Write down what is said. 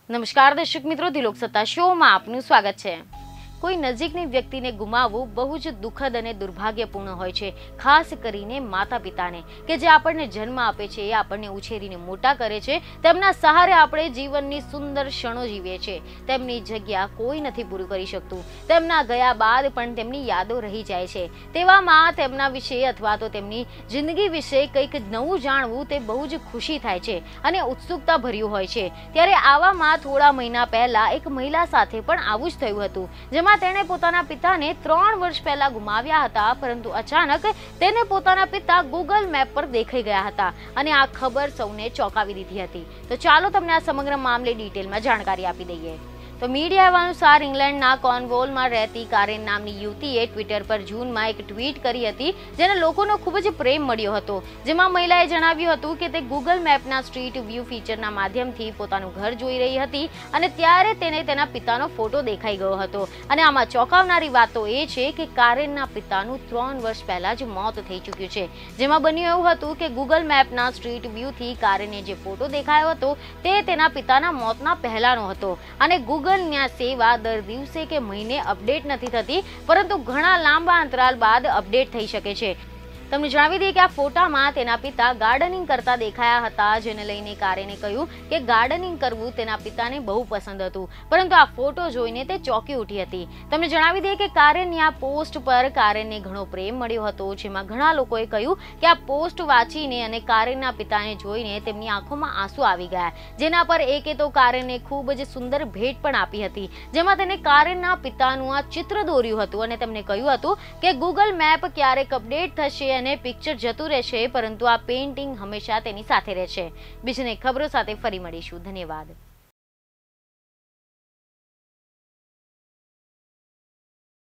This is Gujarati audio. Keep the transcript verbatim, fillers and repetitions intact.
નમસ્કાર દર્શક મિત્રો, દિલોક સત્તા શોમાં આપનું સ્વાગત છે। કોઈ નજીકની વ્યક્તિને ગુમાવવું બહુ જ દુઃખદ અને દુર્ભાગ્યપૂર્ણ હોય છે, ખાસ કરીને માતા પિતાને કે જે આપણને જન્મ આપે છે, આપણને ઉછેરીને મોટા કરે છે, તેમના સહારે આપણે જીવનની સુંદર ક્ષણો જીવીએ છીએ। તેમની જગ્યા કોઈ નથી પૂરું કરી શકતું। તેમના ગયા બાદ પણ તેમની યાદો રહી જાય છે। તેવામાં તેમના વિશે અથવા તો તેમની જિંદગી વિશે કંઈક નવું જાણવું તે બહુ જ ખુશી થાય છે અને ઉત્સુકતા ભર્યું હોય છે। ત્યારે આવામાં થોડા મહિના પહેલા એક મહિલા સાથે પણ આવું જ થયું હતું, જેમાં તેણે પોતાના પિતાને ત્રણ વર્ષ પહેલા ગુમાવ્યા હતા, પરંતુ અચાનક તેને પોતાના પિતા ગૂગલ મેપ પર દેખાઈ ગયા હતા અને આ ખબર સૌને ચોંકાવી દીધી હતી। તો ચાલો તમને આ સમગ્ર મામલે ડિટેલમાં જાણકારી આપી દઈએ। તો મીડિયા અનુસાર ઇંગ્લેન્ડના કોર્નવોલમાં રહેતી કારેન નામની યુવતીએ ટ્વિટર પર જૂનમાં એક ટ્વીટ કરી હતી, જેને લોકોનો ખૂબ જ પ્રેમ મળ્યો હતો। જેમાં મહિલાએ જણાવ્યું હતું કે તે ગૂગલ મેપના સ્ટ્રીટ વ્યૂ ફીચરના માધ્યમથી પોતાનું ઘર જોઈ રહી હતી અને ત્યારે તેને તેના પિતાનો ફોટો દેખાઈ ગયો હતો। અને આમાં ચોંકાવનારી વાત તો એ છે કે કારેનના પિતાનું ત્રણ વર્ષ પહેલા જ મોત થઈ ચૂક્યું છે। જેમાં બન્યું એવું હતું કે ગૂગલ મેપના સ્ટ્રીટ વ્યૂથી કારેનને જે ફોટો દેખાયો હતો તે તેના પિતાના મોતના પહેલાનો હતો અને ગૂગલ ની સેવા દર દિવસે કે મહિને અપડેટ નથી થતી, પરંતુ ઘણા લાંબા અંતરાલ બાદ અપડેટ થઈ શકે છે। તમને જણાવી દઈએ કે આ ફોટામાં તેના પિતા ગાર્ડનિંગ કરતા દેખાયા હતા, જેને લઈને કારેને કહ્યું કે ગાર્ડનિંગ કરવું તેના પિતાને બહુ પસંદ હતું, પરંતુ આ ફોટો જોઈને તે ચોંકી ઉઠી હતી। તમને જણાવી દઈએ કે કારેનની આ પોસ્ટ પર કારેનને ઘણો પ્રેમ મળ્યો હતો, જેમાં ઘણા લોકોએ કહ્યું કે આ પોસ્ટ વાંચીને અને કારેનના પિતાને જોઈને તેમની આંખોમાં આંસુ આવી ગયા, જેના પર એકે તો કારેનને ખૂબ જ સુંદર ભેટ પણ આપી હતી, જેમાં તેને કારેનના પિતાનું આ ચિત્ર દોર્યું હતું અને તેમને કહ્યું હતું કે ગૂગલ મેપ ક્યારેક અપડેટ થશે અને પિક્ચર જતું રહેશે, પરંતુ આ પેઇન્ટિંગ હંમેશા તેની સાથે રહેશે। બીજી ખબરો સાથે ફરી મળીશું। ધન્યવાદ।